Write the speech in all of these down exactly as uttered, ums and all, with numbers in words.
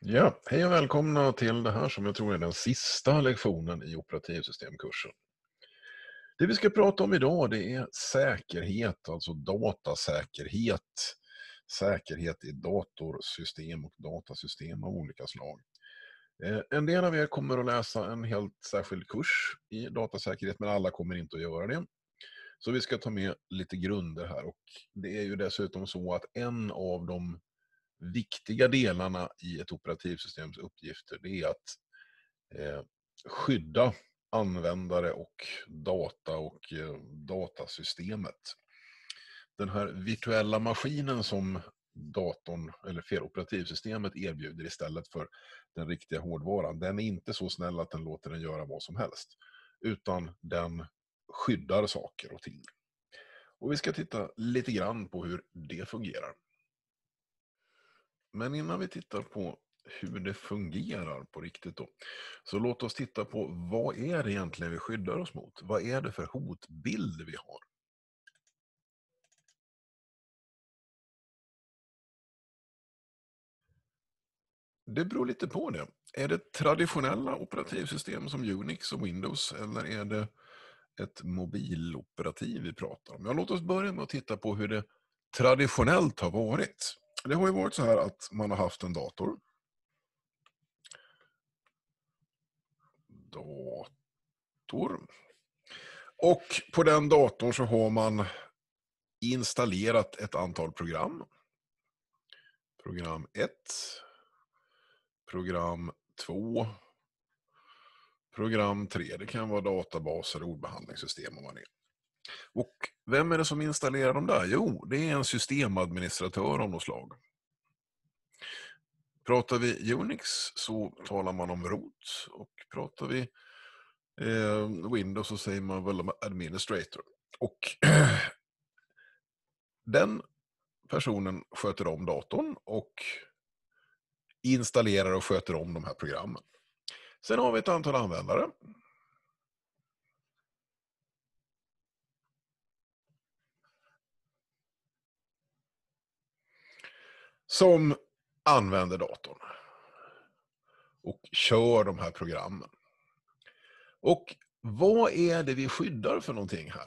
Ja, hej och välkomna till det här som jag tror är den sista lektionen i operativsystemkursen. Det vi ska prata om idag det är säkerhet, alltså datasäkerhet, säkerhet i datorsystem och datasystem av olika slag. Eh, En del av er kommer att läsa en helt särskild kurs i datasäkerhet, men alla kommer inte att göra det. Så vi ska ta med lite grunder här, och det är ju dessutom så att en av de viktiga delarna i ett operativsystems uppgifter det är att eh, skydda användare och data och eh, datasystemet. Den här virtuella maskinen som datorn eller fel operativsystemet erbjuder istället för den riktiga hårdvaran, den är inte så snäll att den låter den göra vad som helst, utan den skyddar saker och ting. Och vi ska titta lite grann på hur det fungerar. Men innan vi tittar på hur det fungerar på riktigt då, så låt oss titta på vad är det egentligen vi skyddar oss mot? Vad är det för hotbild vi har? Det beror lite på det. Är det traditionella operativsystem som Unix och Windows, eller är det ett mobiloperativ vi pratar om? Ja, låt oss börja med att titta på hur det traditionellt har varit. Det har ju varit så här att man har haft en dator. Dator. Och på den datorn så har man installerat ett antal program. Program ett, program två, program tre. Det kan vara databaser och ordbehandlingssystem om man är. Och vem är det som installerar dem där? Jo, det är en systemadministratör av något slag. Pratar vi Unix så talar man om root, och pratar vi eh, Windows så säger man väl administrator. Och den personen sköter om datorn och installerar och sköter om de här programmen. Sen har vi ett antal användare. Som använder datorn och kör de här programmen. Och vad är det vi skyddar för någonting här?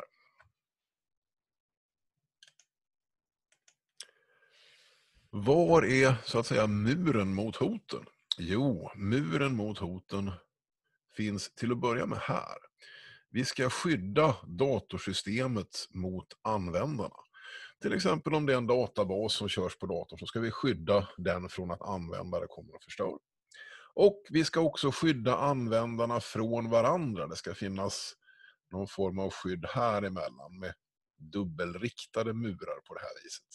Var är så att säga muren mot hoten? Jo, muren mot hoten finns till att börja med här. Vi ska skydda datorsystemet mot användarna. Till exempel om det är en databas som körs på datorn så ska vi skydda den från att användare kommer att förstöra. Och vi ska också skydda användarna från varandra. Det ska finnas någon form av skydd här emellan med dubbelriktade murar på det här viset.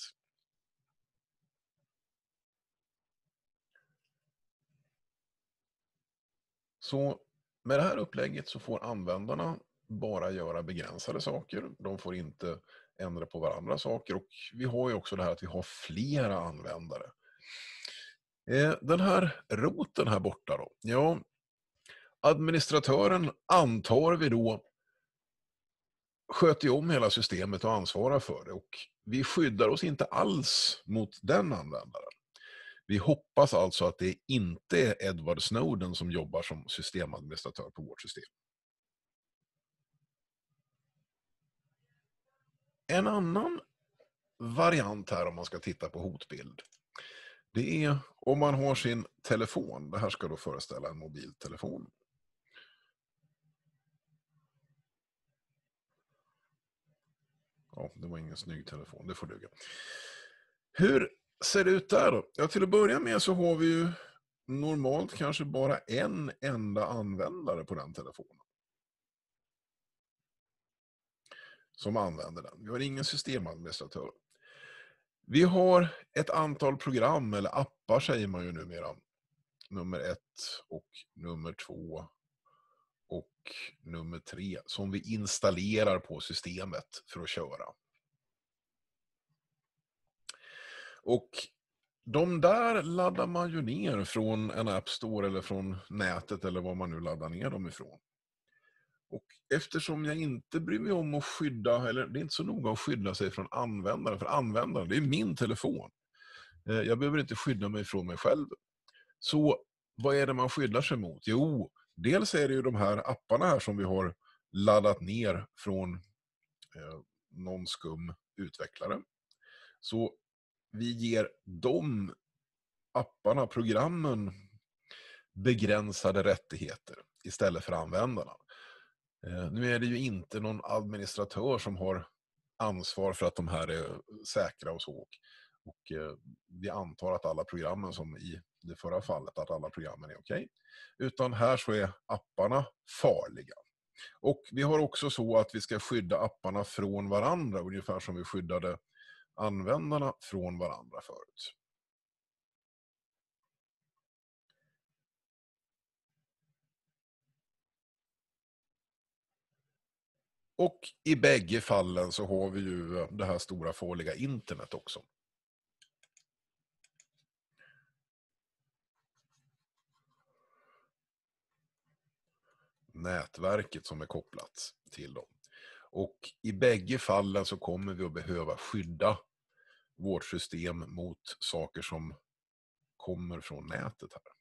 Så med det här upplägget så får användarna bara göra begränsade saker. De får inte ändra på varandra saker, och vi har ju också det här att vi har flera användare. Den här roten här borta då, ja, administratören antar vi då sköter om hela systemet och ansvarar för det, och vi skyddar oss inte alls mot den användaren. Vi hoppas alltså att det inte är Edward Snowden som jobbar som systemadministratör på vårt system. En annan variant här om man ska titta på hotbild, det är om man har sin telefon. Det här ska då föreställa en mobiltelefon. Ja, det var ingen snygg telefon, det får duga. Hur ser det ut där då? Ja, till att börja med så har vi ju normalt kanske bara en enda användare på den telefonen som använder den. Vi har ingen systemadministratör. Vi har ett antal program, eller appar säger man ju numera. Nummer ett och nummer två och nummer tre som vi installerar på systemet för att köra. Och de där laddar man ju ner från en App Store eller från nätet eller var man nu laddar ner dem ifrån. Och eftersom jag inte bryr mig om att skydda, eller det är inte så noga att skydda sig från användaren, för användaren, det är min telefon. Jag behöver inte skydda mig från mig själv. Så vad är det man skyddar sig mot? Jo, dels är det ju de här apparna här som vi har laddat ner från eh, någon skum utvecklare. Så vi ger de apparna, programmen, begränsade rättigheter istället för användarna. Eh, nu är det ju inte någon administratör som har ansvar för att de här är säkra och så. Och, och eh, vi antar att alla programmen, som i det förra fallet, att alla programmen är okej. Utan här så är apparna farliga. Och vi har också så att vi ska skydda apparna från varandra, ungefär som vi skyddade användarna från varandra förut. Och i bägge fallen så har vi ju det här stora farliga internet också. Nätverket som är kopplat till dem. Och i bägge fallen så kommer vi att behöva skydda vårt system mot saker som kommer från nätet här.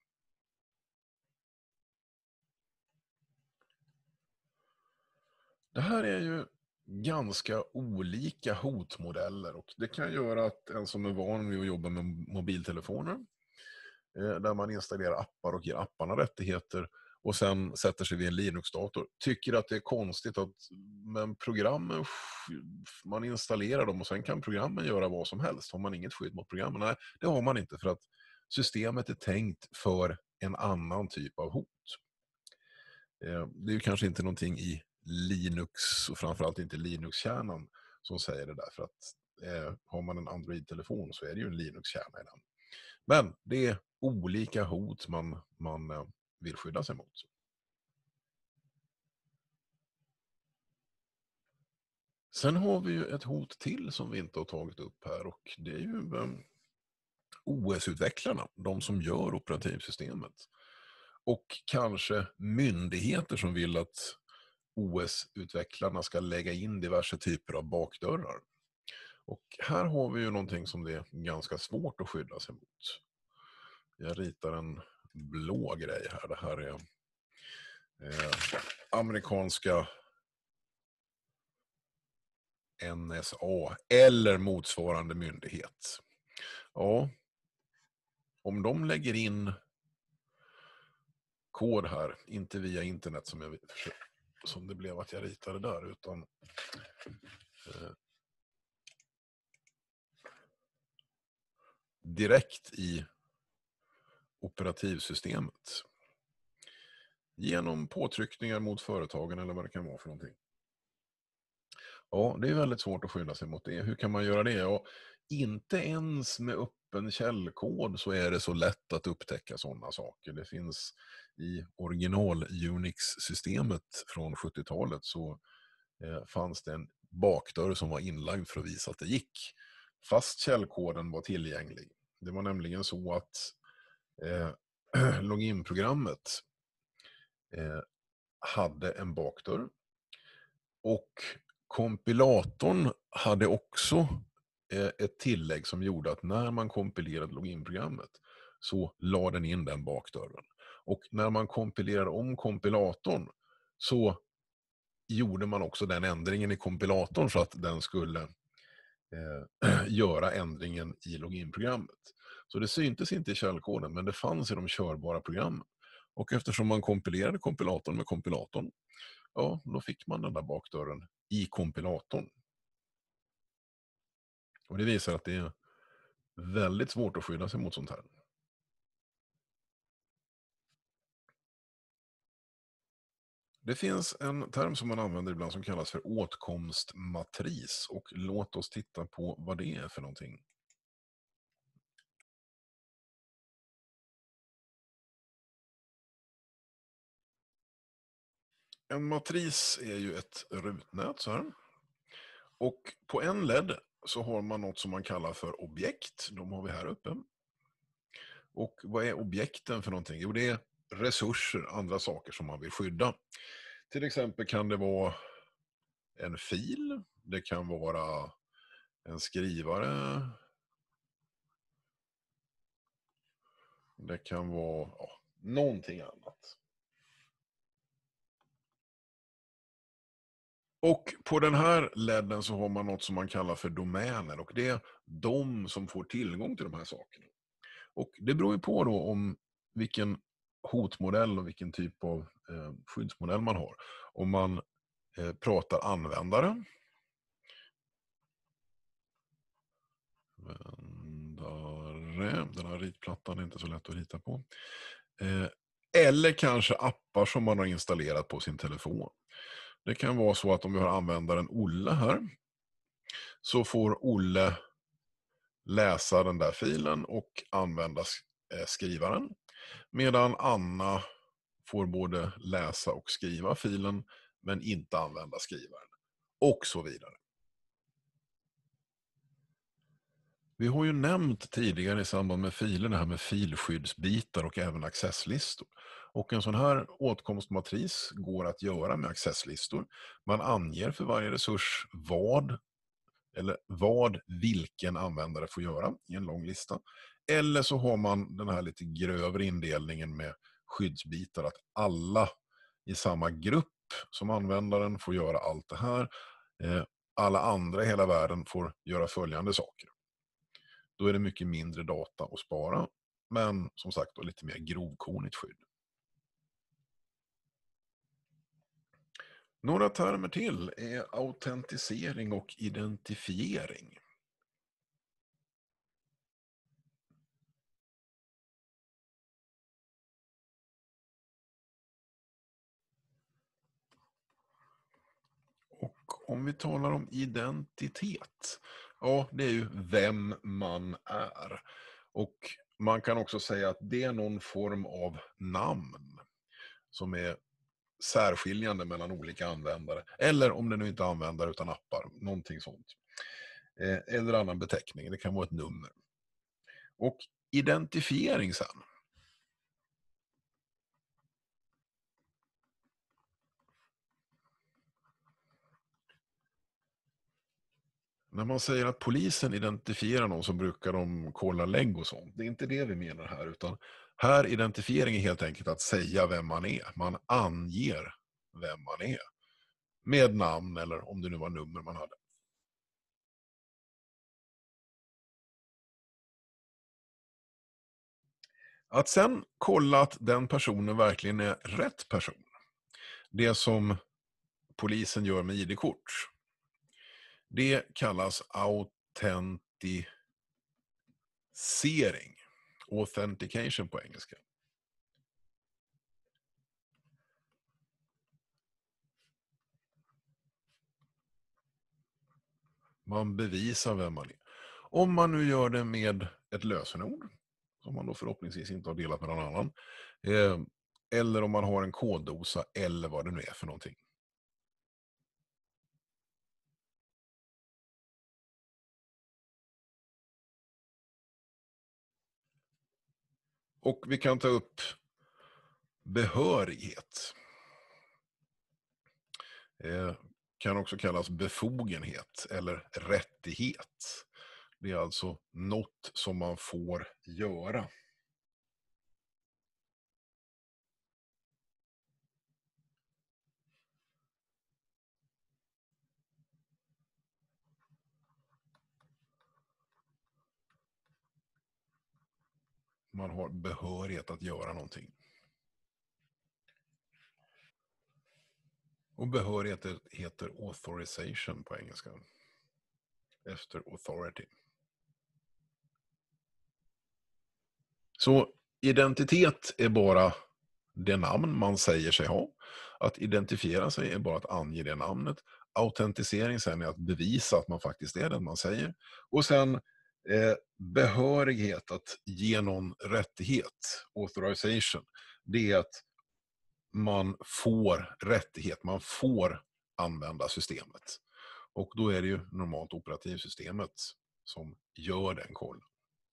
Det här är ju ganska olika hotmodeller, och det kan göra att en som är van vid att jobba med mobiltelefoner, där man installerar appar och ger apparna rättigheter och sen sätter sig vid en Linux-dator, tycker att det är konstigt att men programmen, man installerar dem och sen kan programmen göra vad som helst. Har man inget skydd mot programmen? Nej, det har man inte, för att systemet är tänkt för en annan typ av hot. Det är ju kanske inte någonting i Linux, och framförallt inte Linux-kärnan, som säger det där, för att eh, har man en Android-telefon så är det ju en Linux-kärna i den. Men det är olika hot man, man eh, vill skydda sig mot. Sen har vi ju ett hot till som vi inte har tagit upp här, och det är ju eh, O S-utvecklarna, de som gör operativsystemet. Och kanske myndigheter som vill att O S-utvecklarna ska lägga in diverse typer av bakdörrar. Och här har vi ju någonting som det är ganska svårt att skydda sig mot. Jag ritar en blå grej här. Det här är eh, amerikanska N S A eller motsvarande myndighet. Ja, om de lägger in kod här, inte via internet som, jag, som det blev att jag ritade där, utan eh, direkt i operativsystemet genom påtryckningar mot företagen eller vad det kan vara för någonting. Ja, det är väldigt svårt att skydda sig mot det. Hur kan man göra det? Ja, inte ens med öppen källkod så är det så lätt att upptäcka sådana saker. Det finns i original Unix-systemet från sjuttiotalet, så eh, fanns det en bakdörr som var inlagd för att visa att det gick, fast källkoden var tillgänglig. Det var nämligen så att eh, loginprogrammet eh, hade en bakdörr, och kompilatorn hade också eh, ett tillägg som gjorde att när man kompilerade loginprogrammet så la den in den bakdörren. Och när man kompilerade om kompilatorn så gjorde man också den ändringen i kompilatorn så att den skulle eh, göra ändringen i loginprogrammet. Så det syntes inte i källkoden, men det fanns i de körbara programmen. Och eftersom man kompilerade kompilatorn med kompilatorn, ja, då fick man den där bakdörren i kompilatorn. Och det visar att det är väldigt svårt att skydda sig mot sånt här. Det finns en term som man använder ibland som kallas för åtkomstmatris, och låt oss titta på vad det är för någonting. En matris är ju ett rutnät så här. Och på en L E D så har man något som man kallar för objekt. De har vi här uppe. Och vad är objekten för någonting? Jo, det är resurser, andra saker som man vill skydda. Till exempel kan det vara en fil, det kan vara en skrivare, Det kan vara ja, någonting annat. Och på den här ledden så har man något som man kallar för domäner, och det är de som får tillgång till de här sakerna. Och det beror ju på då om vilken hotmodell och vilken typ av eh, skyddsmodell man har. Om man eh, pratar användare. Vändare. Den här ritplattan är inte så lätt att rita på. Eh, eller kanske appar som man har installerat på sin telefon. Det kan vara så att om vi har användaren Olle här, så får Olle läsa den där filen och använda skrivaren. Medan Anna får både läsa och skriva filen men inte använda skrivaren. Och så vidare. Vi har ju nämnt tidigare i samband med filer det här med filskyddsbitar och även accesslistor. Och en sån här åtkomstmatris går att göra med accesslistor. Man anger för varje resurs vad eller vad vilken användare får göra i en lång lista. Eller så har man den här lite grövre indelningen med skyddsbitar, att alla i samma grupp som användaren får göra allt det här. Alla andra i hela världen får göra följande saker. Då är det mycket mindre data att spara, men som sagt då lite mer grovkornigt skydd. Några termer till är autentisering och identifiering. Och om vi talar om identitet, ja, det är ju vem man är. Och man kan också säga att det är någon form av namn som är särskiljande mellan olika användare. Eller om det nu inte är användare utan appar, någonting sånt. Eh, eller annan beteckning, det kan vara ett nummer. Och identifiering sen. När man säger att polisen identifierar någon så brukar de kolla lägg och sånt. Det är inte det vi menar här, utan här identifiering är helt enkelt att säga vem man är. Man anger vem man är. Med namn eller om det nu var nummer man hade. Att sen kolla att den personen verkligen är rätt person. Det som polisen gör med I D-kort. Det kallas autentisering. Authentication på engelska. Man bevisar vem man är. Om man nu gör det med ett lösenord, som man då förhoppningsvis inte har delat med någon annan. Eh, eller om man har en koddosa eller vad det nu är för någonting. Och vi kan ta upp behörighet. Eh, kan också kallas befogenhet eller rättighet. Det är alltså något som man får göra. Man har behörighet att göra någonting. Och behörighet heter authorization på engelska. Efter authority. Så identitet är bara det namn man säger sig ha. Att identifiera sig är bara att ange det namnet. Autentisering sen är att bevisa att man faktiskt är den man säger. Och sen eh, behörighet att ge någon rättighet, authorization, det är att man får rättighet, man får använda systemet. Och då är det ju normalt operativsystemet som gör den kollen.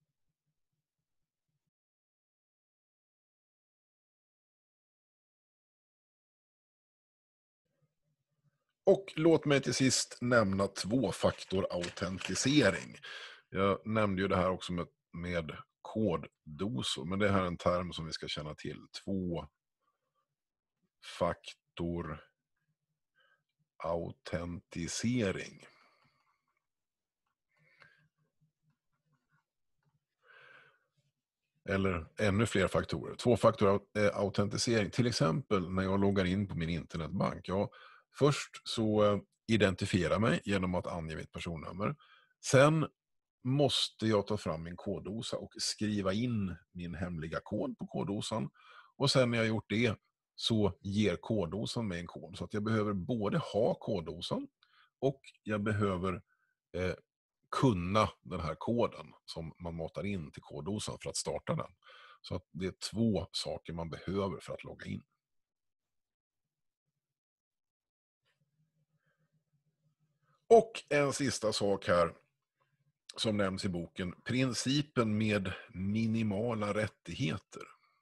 Och låt mig till sist nämna tvåfaktorautentisering. Jag nämnde ju det här också med, med koddosor, men det här är en term som vi ska känna till. Tvåfaktor autentisering. Eller ännu fler faktorer. Tvåfaktor autentisering, till exempel när jag loggar in på min internetbank. Ja, först så identifierar mig genom att ange mitt personnummer. Sen måste jag ta fram min koddosa och skriva in min hemliga kod på koddosan. Och sen när jag gjort det så ger koddosan mig en kod. Så att jag behöver både ha koddosan och jag behöver eh, kunna den här koden som man matar in till koddosan för att starta den. Så att det är två saker man behöver för att logga in. Och en sista sak här som nämns i boken, principen med minimala rättigheter.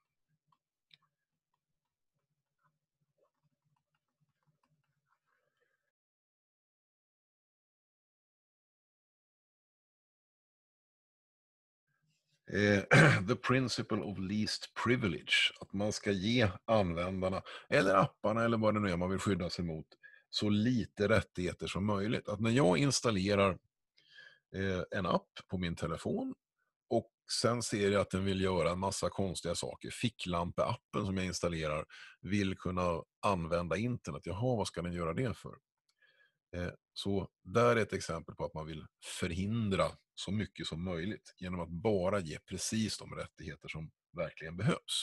The principle of least privilege. Att man ska ge användarna, eller apparna eller vad det nu är man vill skydda sig mot, så lite rättigheter som möjligt. Att när jag installerar en app på min telefon och sen ser jag att den vill göra en massa konstiga saker. Ficklampe-appen som jag installerar vill kunna använda internet. Jaha, vad ska den göra det för? Så där är ett exempel på att man vill förhindra så mycket som möjligt genom att bara ge precis de rättigheter som verkligen behövs.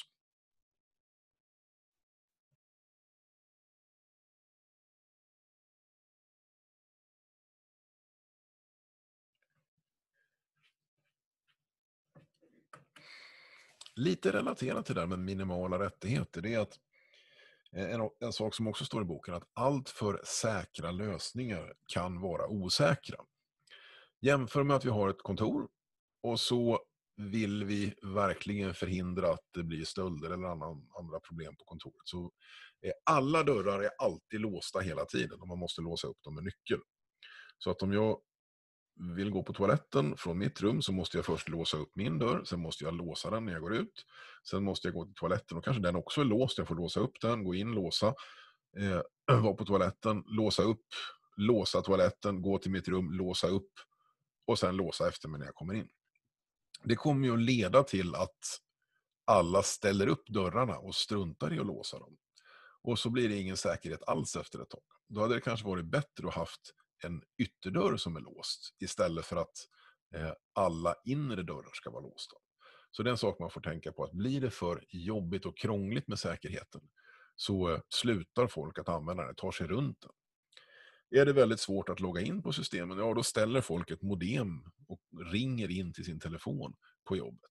Lite relaterat till det där med minimala rättigheter, det är att en, en sak som också står i boken, att allt för säkra lösningar kan vara osäkra. Jämför med att vi har ett kontor och så vill vi verkligen förhindra att det blir stölder eller annan, andra problem på kontoret. Så är alla dörrar är alltid låsta hela tiden och man måste låsa upp dem med nyckel. Så att om jag vill gå på toaletten från mitt rum så måste jag först låsa upp min dörr. Sen måste jag låsa den när jag går ut. Sen måste jag gå till toaletten och kanske den också är låst. Jag får låsa upp den, gå in, låsa. Eh, vara på toaletten, låsa upp, låsa toaletten, gå till mitt rum, låsa upp och sen låsa efter mig när jag kommer in. Det kommer ju att leda till att alla ställer upp dörrarna och struntar i att låsa dem. Och så blir det ingen säkerhet alls efter ett tag. Då hade det kanske varit bättre att haft en ytterdörr som är låst istället för att eh, alla inre dörrar ska vara låsta. Så det är en sak man får tänka på, att blir det för jobbigt och krångligt med säkerheten så eh, slutar folk att använda det, tar sig runt den. Är det väldigt svårt att logga in på systemen, ja då ställer folk ett modem och ringer in till sin telefon på jobbet.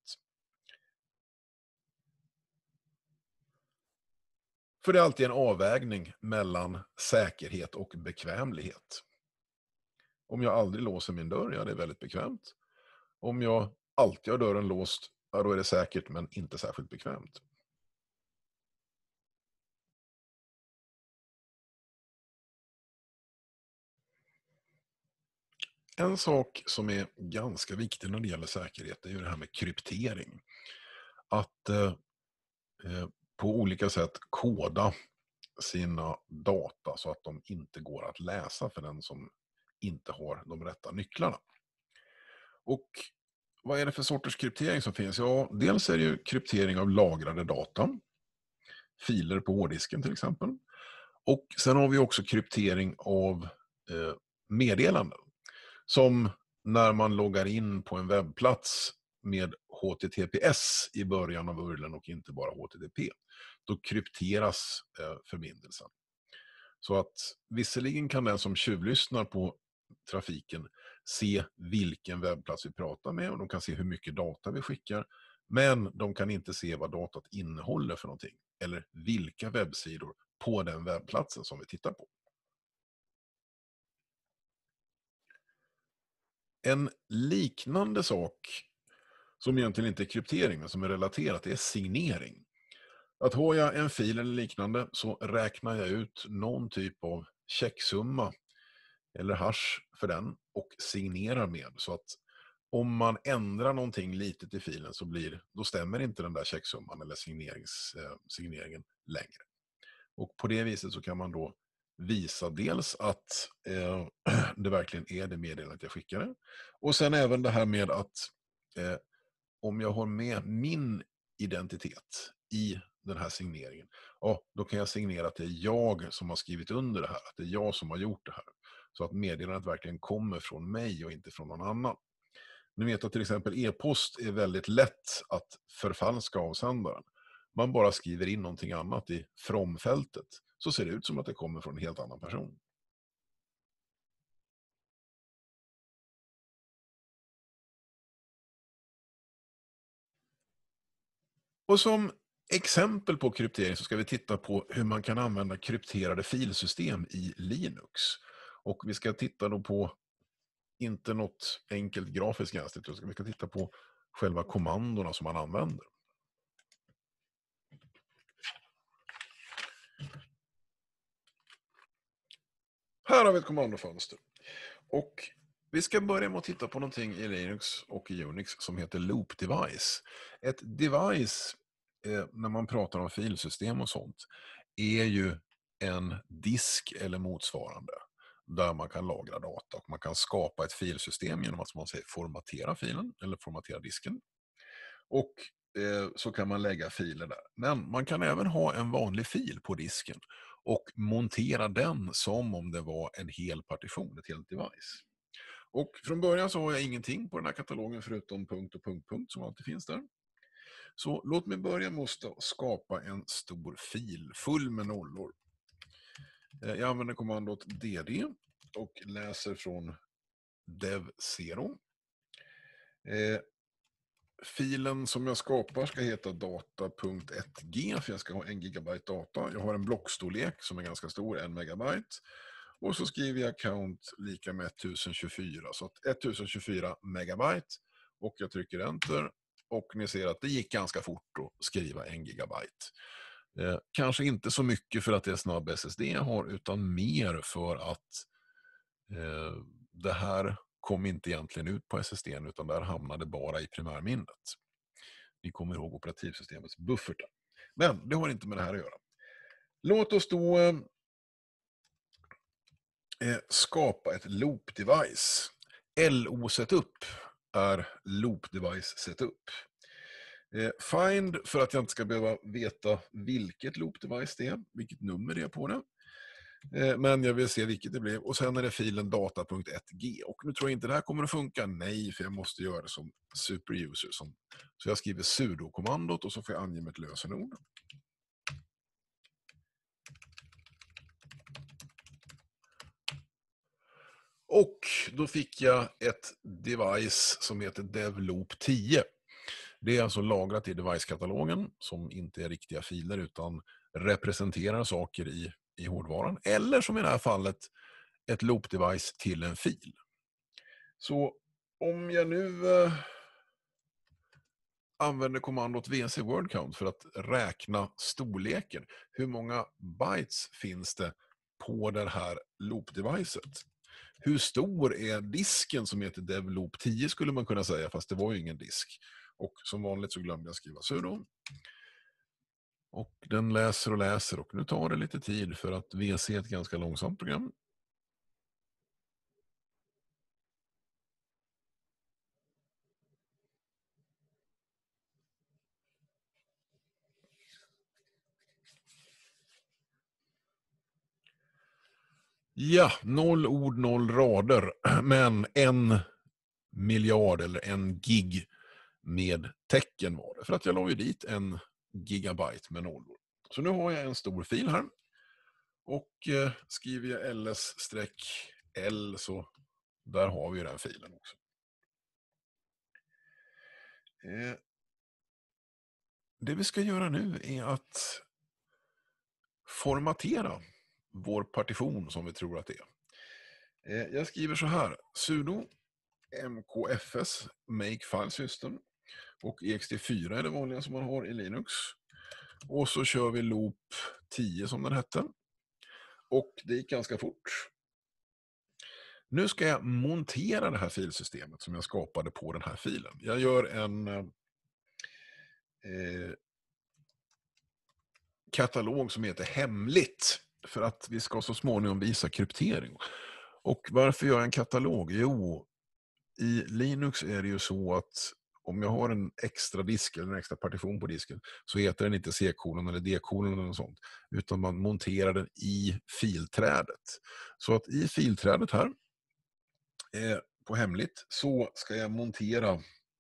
För det är alltid en avvägning mellan säkerhet och bekvämlighet. Om jag aldrig låser min dörr, ja det är väldigt bekvämt. Om jag alltid har dörren låst, ja då är det säkert men inte särskilt bekvämt. En sak som är ganska viktig när det gäller säkerhet är ju det här med kryptering. Att eh, på olika sätt koda sina data så att de inte går att läsa för den som inte har de rätta nycklarna. Och vad är det för sorters kryptering som finns? Ja, dels är det ju kryptering av lagrade data. Filer på hårddisken till exempel. Och sen har vi också kryptering av eh, meddelanden. Som när man loggar in på en webbplats med H T T P S i början av U R L och inte bara H T T P. Då krypteras eh, förbindelsen. Så att visserligen kan den som tjuvlyssnar på trafiken se vilken webbplats vi pratar med och de kan se hur mycket data vi skickar. Men de kan inte se vad datat innehåller för någonting. Eller vilka webbsidor på den webbplatsen som vi tittar på. En liknande sak som egentligen inte är kryptering men som är relaterat är signering. Att har jag en fil eller liknande så räknar jag ut någon typ av checksumma eller hash för den och signerar med så att om man ändrar någonting litet i filen så blir, då stämmer inte den där checksumman eller signerings, eh, signeringen längre. Och på det viset så kan man då visa dels att eh, det verkligen är det meddelandet jag skickade. Och sen även det här med att eh, om jag har med min identitet i den här signeringen, ja, då kan jag signera att det är jag som har skrivit under det här, att det är jag som har gjort det här. Så att meddelandet verkligen kommer från mig och inte från någon annan. Ni vet att till exempel e-post är väldigt lätt att förfalska avsändaren. Man bara skriver in någonting annat i from-fältet, så ser det ut som att det kommer från en helt annan person. Och som exempel på kryptering så ska vi titta på hur man kan använda krypterade filsystem i Linux. Och vi ska titta då på inte något enkelt grafiskt gränssnitt, utan vi ska titta på själva kommandona som man använder. Här har vi ett kommandofönster. Och vi ska börja med att titta på någonting i Linux och i Unix som heter loop device. Ett device, eh, när man pratar om filsystem och sånt, är ju en disk eller motsvarande där man kan lagra data och man kan skapa ett filsystem genom att man säger formatera filen eller formatera disken. Och eh, så kan man lägga filer där. Men man kan även ha en vanlig fil på disken och montera den som om det var en hel partition, ett helt device. Och från början så har jag ingenting på den här katalogen förutom punkt och punkt, punkt som alltid finns där. Så låt mig börja med att skapa en stor fil full med nollor. Jag använder kommandot dd och läser från dev zero. Eh, filen som jag skapar ska heta data.1g för jag ska ha en gigabyte data. Jag har en blockstorlek som är ganska stor, en megabyte. Och så skriver jag count lika med tusen tjugofyra, så att tusen tjugofyra megabyte. Och jag trycker enter och ni ser att det gick ganska fort att skriva en gigabyte. Eh, kanske inte så mycket för att det är snabb S S D jag har, utan mer för att eh, det här kom inte egentligen ut på S S D utan där hamnade bara i primärminnet. Ni kommer ihåg operativsystemets buffertar. Men det har inte med det här att göra. Låt oss då eh, skapa ett loop device. L O-setup är loop device setup. Eh, find, för att jag inte ska behöva veta vilket loop device det är, vilket nummer det är på det. Eh, men jag vill se vilket det blev. Och sen är det filen data.1g. Och nu tror jag inte det här kommer att funka. Nej, för jag måste göra det som superuser. Som, så jag skriver sudo-kommandot och så får jag ange ett lösenord. Och då fick jag ett device som heter devloop tio. Det är alltså lagrat i device-katalogen som inte är riktiga filer utan representerar saker i, i hårdvaran. Eller som i det här fallet ett loop-device till en fil. Så om jag nu eh, använder kommandot vc word count för att räkna storleken. Hur många bytes finns det på det här loop-devicet? Hur stor är disken som heter devloop tio skulle man kunna säga, fast det var ju ingen disk. Och som vanligt så glömde jag skriva sudo. Och den läser och läser och nu tar det lite tid för att V C är ett ganska långsamt program. Ja, noll ord, noll rader, men en miljard eller en gig med tecken var det. För att jag la ju dit en gigabyte med nollor. Så nu har jag en stor fil här. Och eh, skriver jag ls-l så där har vi den filen också. Eh, det vi ska göra nu är att formatera vår partition som vi tror att det är. Eh, jag skriver så här, sudo mkfs make file system och E X T fyra är det vanliga som man har i Linux. Och så kör vi loop tio som den hette. Och det gick ganska fort. Nu ska jag montera det här filsystemet som jag skapade på den här filen. Jag gör en eh, katalog som heter hemligt för att vi ska så småningom visa kryptering. Och varför gör jag en katalog? Jo, i Linux är det ju så att om jag har en extra disk eller en extra partition på disken så heter den inte C-kolon eller D-kolon eller något sånt, utan man monterar den i filträdet. Så att i filträdet här eh, på hemligt så ska jag montera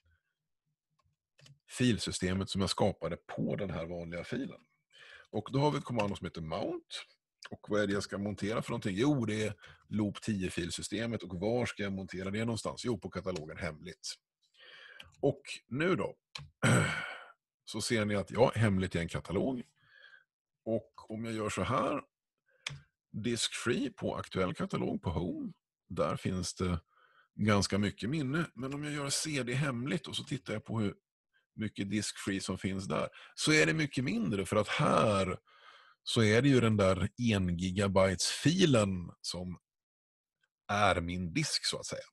filsystemet som jag skapade på den här vanliga filen. Och då har vi ett kommando som heter mount. Och vad är det jag ska montera för någonting? Jo, det är loop tio filsystemet. Och var ska jag montera det någonstans? Jo, på katalogen hemligt. Och nu då så ser ni att ja, hemligt är en katalog. Och om jag gör så här, disk free på aktuell katalog på home, där finns det ganska mycket minne. Men om jag gör cd hemligt och så tittar jag på hur mycket disk free som finns där, så är det mycket mindre, för att här så är det ju den där en gigabytes filen som är min disk så att säga.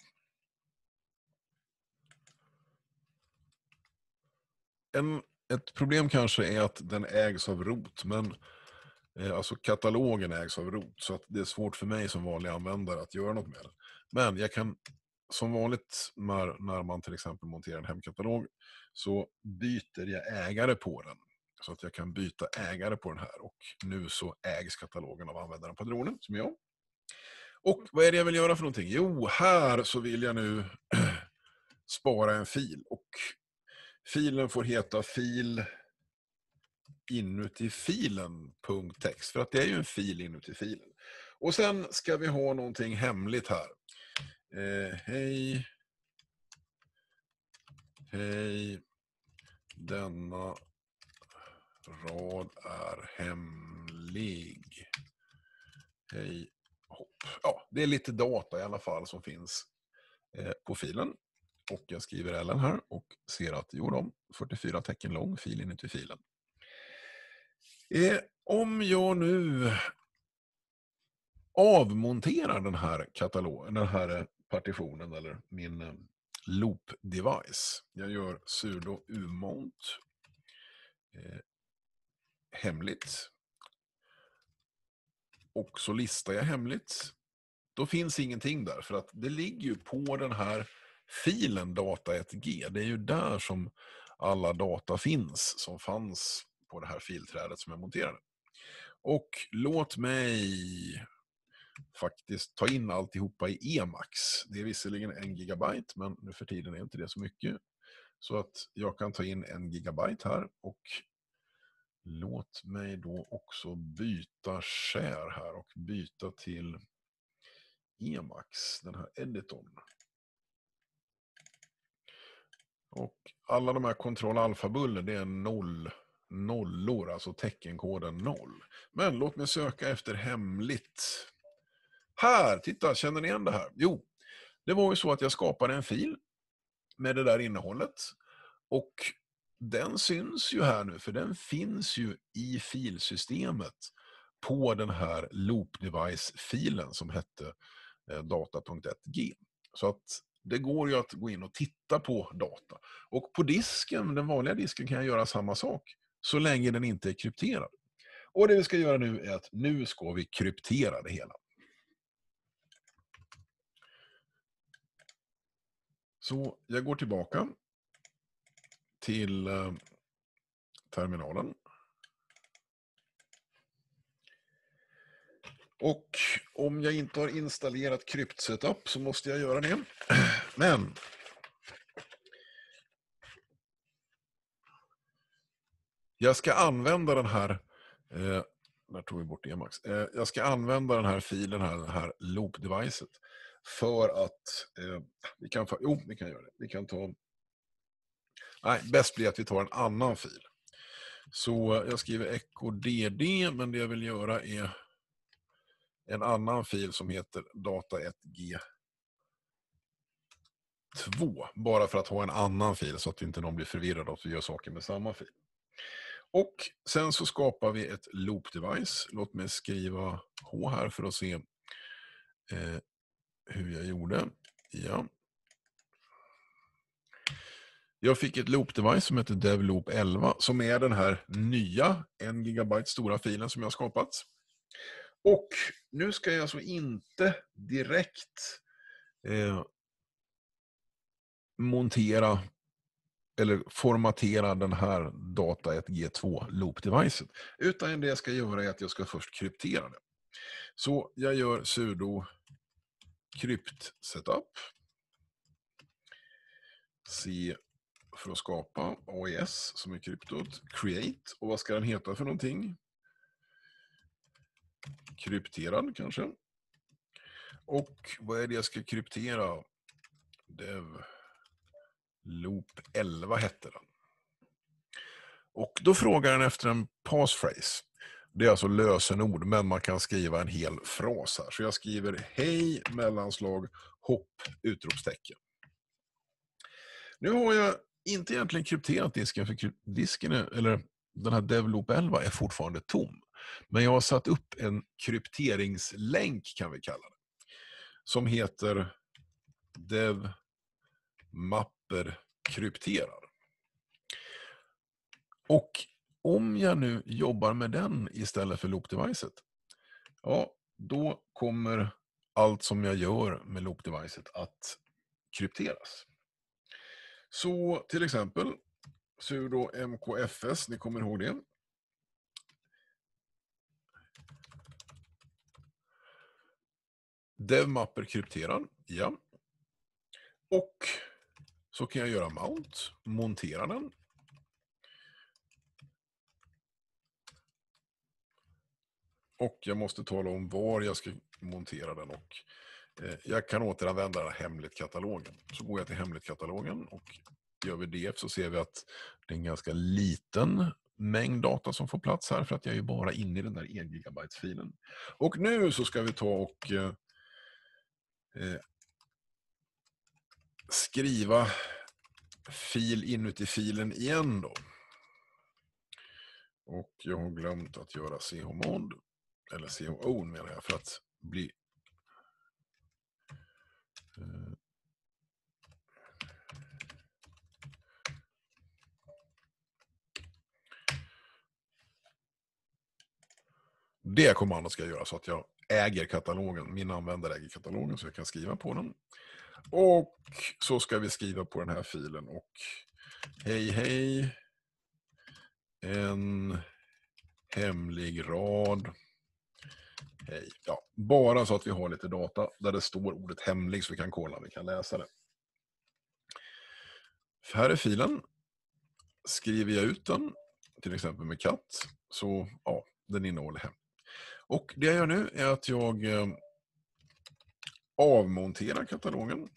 En, ett problem kanske är att den ägs av rot, men eh, alltså katalogen ägs av rot, så att det är svårt för mig som vanlig användare att göra något med den. Men jag kan som vanligt när, när man till exempel monterar en hemkatalog så byter jag ägare på den. Så att jag kan byta ägare på den här, och nu så ägs katalogen av användaren Padronen som jag. Och vad är det jag vill göra för någonting? Jo, här så vill jag nu spara en fil, och filen får heta fil inuti filen.text, för att det är ju en fil inuti filen. Och sen ska vi ha någonting hemligt här. Eh, hej Hej denna rad är hemlig. Hej hopp. Ja, det är lite data i alla fall som finns eh, på filen. Och jag skriver Ellen här och ser att jo då, fyrtiofyra tecken lång fil inuti filen. Eh, om jag nu avmonterar den här katalogen, den här partitionen eller min eh, loop device. Jag gör sudo umount eh, hemligt. Och så listar jag hemligt. Då finns ingenting där, för att det ligger ju på den här filen data ett G. Det är ju där som alla data finns som fanns på det här filträdet som jag monterade. Och låt mig faktiskt ta in alltihopa i Emacs. Det är visserligen en gigabyte, men nu för tiden är inte det så mycket. Så att jag kan ta in en gigabyte här, och låt mig då också byta share här och byta till Emacs, den här editorn. Och alla de här kontroll-alfa-bullen, det är noll, nollor, alltså teckenkoden noll. Men låt mig söka efter hemligt. Här, titta, känner ni igen det här? Jo, det var ju så att jag skapade en fil med det där innehållet. Och den syns ju här nu, för den finns ju i filsystemet på den här loop device-filen som hette eh, data punkt ett G. Så att det går ju att gå in och titta på data. Och på disken, den vanliga disken, kan jag göra samma sak så länge den inte är krypterad. Och det vi ska göra nu är att nu ska vi kryptera det hela. Så jag går tillbaka till eh, terminalen. Och om jag inte har installerat kryptsetup så måste jag göra det. Men jag ska använda den här eh, där tog vi bort Emacs. Eh, jag ska använda den här filen här, det här loop devicet, för att eh, vi kan få, jo, vi kan göra det. Vi kan ta nej, bäst blir att vi tar en annan fil. Så jag skriver echo dd, men det jag vill göra är en annan fil som heter data ett G två, bara för att ha en annan fil så att inte någon blir förvirrad att vi gör saker med samma fil. Och sen så skapar vi ett loop device. Låt mig skriva H här för att se eh, hur jag gjorde. Ja. Jag fick ett loop device som heter devloop elva som är den här nya en gigabyte stora filen som jag har skapat. Och nu ska jag alltså inte direkt eh, montera eller formatera den här data ett G två loop devicen, utan det jag ska göra är att jag ska först kryptera det. Så jag gör sudo krypt setup C för att skapa A E S som är kryptot, create, och vad ska den heta för någonting? Krypterad kanske. Och vad är det jag ska kryptera? Dev loop elva hette den. Och då frågar den efter en passphrase. Det är alltså lösenord, men man kan skriva en hel fras här. Så jag skriver hej mellanslag hopp utropstecken. Nu har jag inte egentligen krypterat disken, för disken är, eller den här devloop elva är fortfarande tom. Men jag har satt upp en krypteringslänk kan vi kalla det, som heter dev mapper krypterar. Och om jag nu jobbar med den istället för loop-devicet, ja, då kommer allt som jag gör med loop-devicet att krypteras. Så till exempel sudo mkfs, ni kommer ihåg det. Devmapper krypterar, ja. Och så kan jag göra mount, montera den. Och jag måste tala om var jag ska montera den, och eh, jag kan återanvända den här hemligt-katalogen. Så går jag till hemligt-katalogen och gör vi D F så ser vi att det är en ganska liten mängd data som får plats här, för att jag är bara inne i den där en gigabytes-filen. Och nu så ska vi ta och eh, eh, skriva fil inuti filen igen då. Och jag har glömt att göra chmod, eller chown menar jag, för att bli eh, det kommandot ska jag göra så att jag äger katalogen, min användare äger katalogen, så jag kan skriva på den. Och så ska vi skriva på den här filen och hej hej, en hemlig rad, hej. Ja, bara så att vi har lite data där det står ordet hemlig så vi kan kolla om vi kan läsa det. För här är filen. Skriver jag ut den, till exempel med katt, så ja, den innehåller hem. Och det jag gör nu är att jag eh, avmonterar katalogen.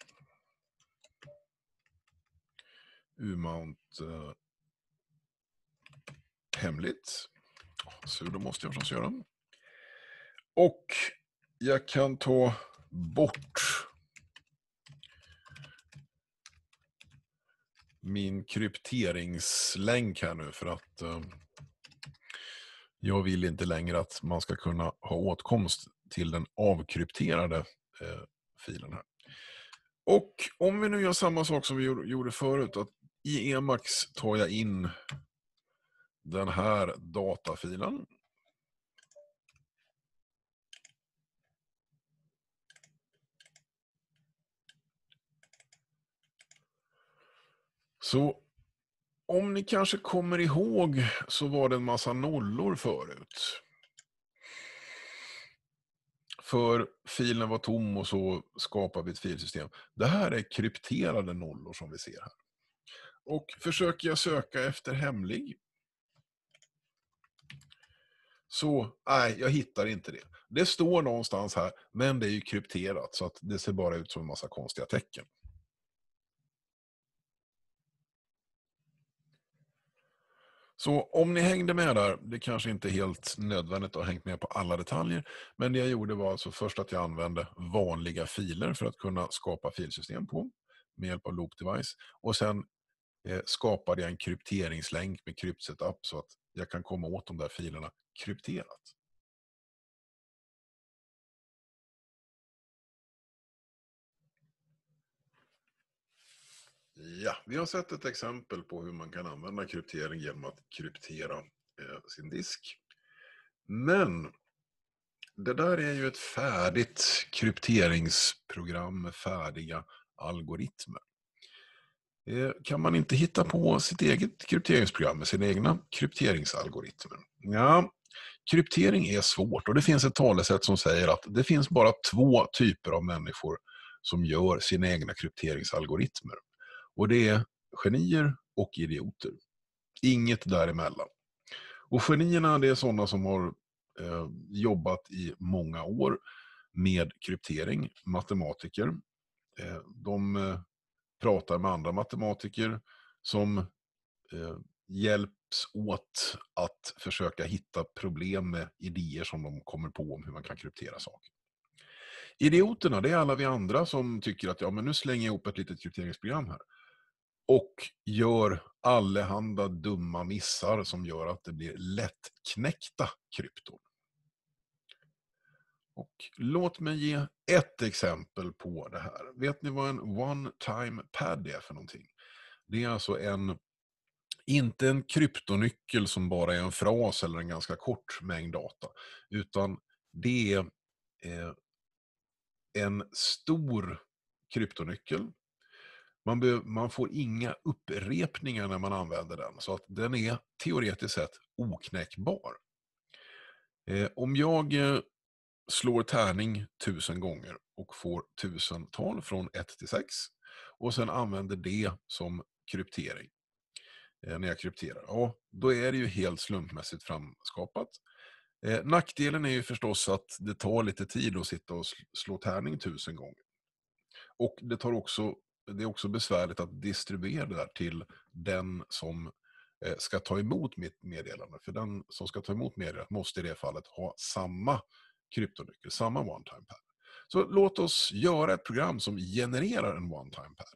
Umount eh, hemligt. Så då måste jag förstås göra. Och jag kan ta bort min krypteringslänk här nu, för att eh, jag vill inte längre att man ska kunna ha åtkomst till den avkrypterade eh, filen här. Och om vi nu gör samma sak som vi gjorde förut, att i Emacs tar jag in den här datafilen. Så om ni kanske kommer ihåg så var det en massa nollor förut. För filen var tom och så skapar vi ett filsystem. Det här är krypterade nollor som vi ser här. Och försöker jag söka efter hemlig, så nej, jag hittar inte det. Det står någonstans här, men det är ju krypterat så att det ser bara ut som en massa konstiga tecken. Så om ni hängde med där, det kanske inte är helt nödvändigt att ha hängt med på alla detaljer, men det jag gjorde var alltså först att jag använde vanliga filer för att kunna skapa filsystem på med hjälp av loop device, och sen eh, skapade jag en krypteringslänk med kryptsetup så att jag kan komma åt de där filerna krypterat. Ja, vi har sett ett exempel på hur man kan använda kryptering genom att kryptera eh, sin disk. Men det där är ju ett färdigt krypteringsprogram med färdiga algoritmer. Eh, kan man inte hitta på sitt eget krypteringsprogram med sina egna krypteringsalgoritmer? Ja, kryptering är svårt och det finns ett talesätt som säger att det finns bara två typer av människor som gör sina egna krypteringsalgoritmer. Och det är genier och idioter. Inget däremellan. Och genierna, det är sådana som har eh, jobbat i många år med kryptering, matematiker. Eh, de eh, pratar med andra matematiker som eh, hjälps åt att försöka hitta problem med idéer som de kommer på om hur man kan kryptera saker. Idioterna, det är alla vi andra som tycker att ja, men nu slänger jag ihop ett litet krypteringsprogram här. Och gör allehanda dumma missar som gör att det blir lättknäckta krypton. Och låt mig ge ett exempel på det här. Vet ni vad en one-time pad är för någonting? Det är alltså en, inte en kryptonyckel som bara är en fras eller en ganska kort mängd data, utan det är eh, en stor kryptonyckel. Man, be, man får inga upprepningar när man använder den, så att den är teoretiskt sett oknäckbar. Eh, om jag eh, slår tärning tusen gånger och får tusental från ett till sex och sen använder det som kryptering eh, när jag krypterar, ja, då är det ju helt slumpmässigt framskapat. Eh, nackdelen är ju förstås att det tar lite tid att sitta och slå tärning tusen gånger. Och det tar också det är också besvärligt att distribuera det där till den som eh, ska ta emot mitt meddelande. För den som ska ta emot meddelandet måste i det fallet ha samma kryptonyckel, samma one-time pad. Så låt oss göra ett program som genererar en one-time pad.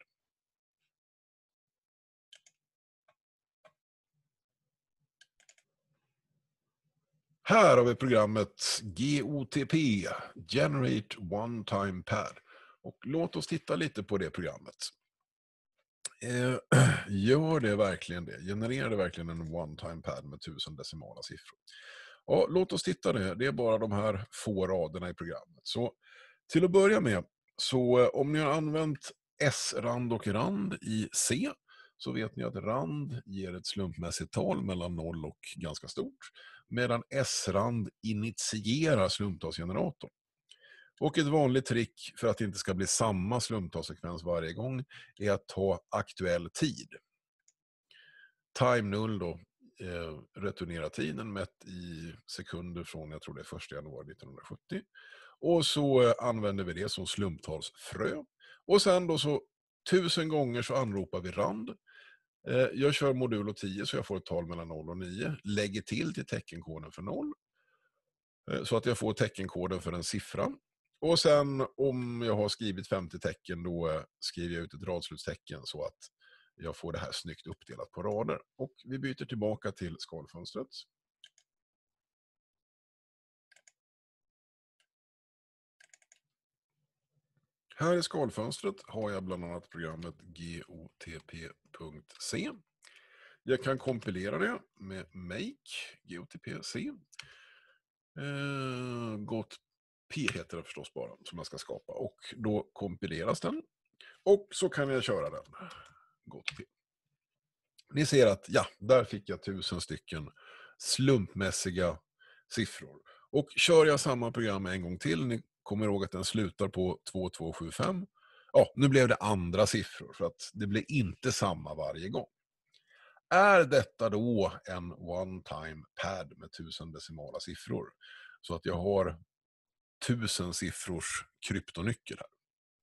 Här har vi programmet G O T P, Generate One-Time Pad. Och låt oss titta lite på det programmet. Eh, gör det verkligen det? Genererar det verkligen en one-time pad med tusen decimala siffror? Ja, låt oss titta det. Det är bara de här få raderna i programmet. Så till att börja med, så eh, om ni har använt S-rand och rand i C, så vet ni att rand ger ett slumpmässigt tal mellan noll och ganska stort, medan S-rand initierar slumptalsgeneratorn. Och ett vanligt trick för att det inte ska bli samma slumptalssekvens varje gång är att ta aktuell tid. Time null då eh, returnerar tiden mätt i sekunder från, jag tror det är första januari nittonhundrasjuttio. Och så eh, använder vi det som slumptalsfrö. Och sen då så tusen gånger så anropar vi rand. Eh, jag kör modulo tio så jag får ett tal mellan noll och nio. Lägger till till teckenkoden för noll. Eh, så att jag får teckenkoden för en siffra. Och sen om jag har skrivit femtio tecken, då skriver jag ut ett radslutstecken så att jag får det här snyggt uppdelat på rader. Och vi byter tillbaka till skalfönstret. Här i skalfönstret har jag bland annat programmet G O T P punkt C. Jag kan kompilera det med make G O T P C. Eh, gott P heter det förstås bara, som jag ska skapa. Och då kompileras den. Och så kan jag köra den. Gott P. Ni ser att, ja, där fick jag tusen stycken slumpmässiga siffror. Och kör jag samma program en gång till, ni kommer ihåg att den slutar på två två sju fem. Ja, nu blev det andra siffror för att det blir inte samma varje gång. Är detta då en one-time pad med tusen decimala siffror? Så att jag har tusen siffrors kryptonyckel här.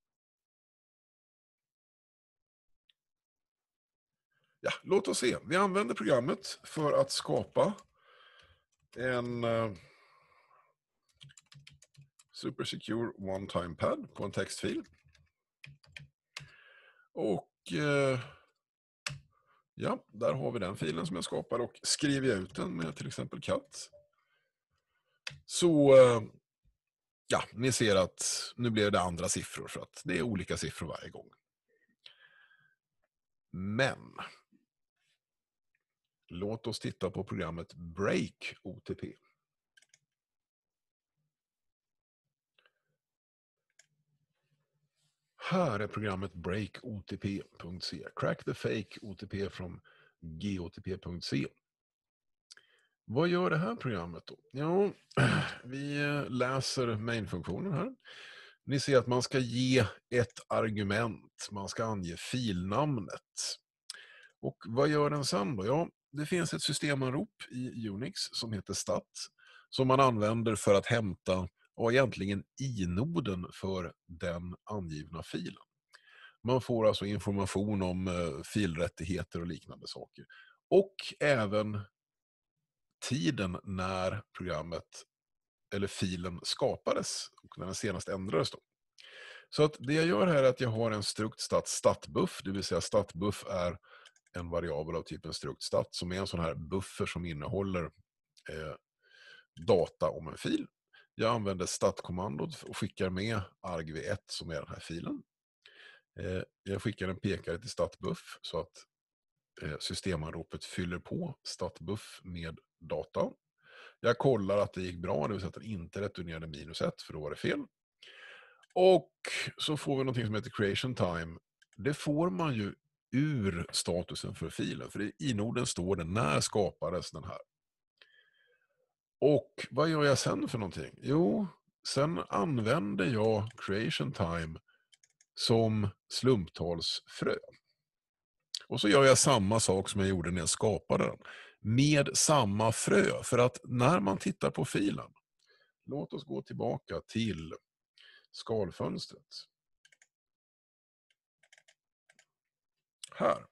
Ja, låt oss se. Vi använder programmet för att skapa en uh, Super Secure One-Time Pad på en textfil. Och uh, ja, där har vi den filen som jag skapar, och skriver jag ut den med till exempel cat. Så uh, ja, ni ser att nu blir det andra siffror för att det är olika siffror varje gång. Men låt oss titta på programmet Break O T P. Här är programmet break O T P punkt C. Crack the fake O T P från G O T P punkt C. Vad gör det här programmet då? Ja, vi läser main-funktionen här. Ni ser att man ska ge ett argument. Man ska ange filnamnet. Och vad gör den sen då? Ja, det finns ett systemanrop i Unix som heter stat. Som man använder för att hämta och egentligen inoden för den angivna filen. Man får alltså information om uh, filrättigheter och liknande saker. Och även tiden när programmet eller filen skapades och när den senast ändrades då. Så att det jag gör här är att jag har en strukt stat statbuff, det vill säga statbuff är en variabel av typen strukt stat som är en sån här buffer som innehåller eh, data om en fil. Jag använder stat-kommandot och skickar med argv ett som är den här filen. Eh, jag skickar en pekare till statbuff så att eh, systemanropet fyller på statbuff med data. Jag kollar att det gick bra, det vill säga att den inte returnerade minus ett för då var det fel. Och så får vi någonting som heter creation time. Det får man ju ur statusen för filen, för i inoden står det när skapades den här. Och vad gör jag sen för någonting? Jo, sen använder jag creation time som slumptalsfrö. Och så gör jag samma sak som jag gjorde när jag skapade den. Med samma frö, för att när man tittar på filen, låt oss gå tillbaka till skalfönstret. Här.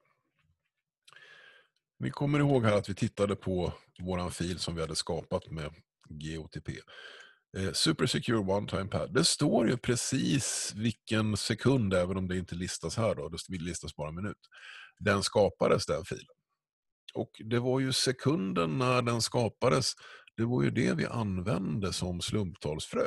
Vi kommer ihåg här att vi tittade på våran fil som vi hade skapat med G O T P. Eh, Super Secure One Time Pad. Det står ju precis vilken sekund, även om det inte listas här då, det listas bara en minut. Den skapades, den filen. Och det var ju sekunden när den skapades, det var ju det vi använde som slumptalsfrö.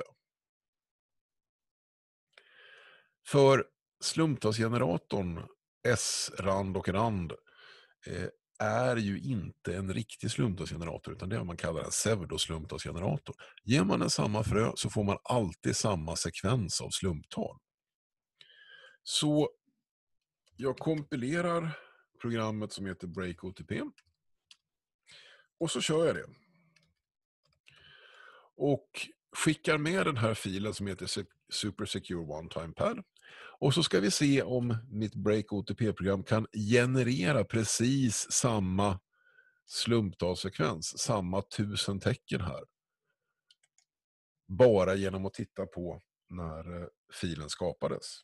För slumptalsgeneratorn S, rand och rand eh, är ju inte en riktig slumptalsgenerator, utan det är vad man kallar en pseudoslumptalsgenerator. Ger man en samma frö så får man alltid samma sekvens av slumptal. Så jag kompilerar programmet som heter break O T P och så kör jag det. Och skickar med den här filen som heter Super Secure One Time Pad. Och så ska vi se om mitt break O T P-program kan generera precis samma slumptalssekvens, samma tusen tecken här. Bara genom att titta på när filen skapades.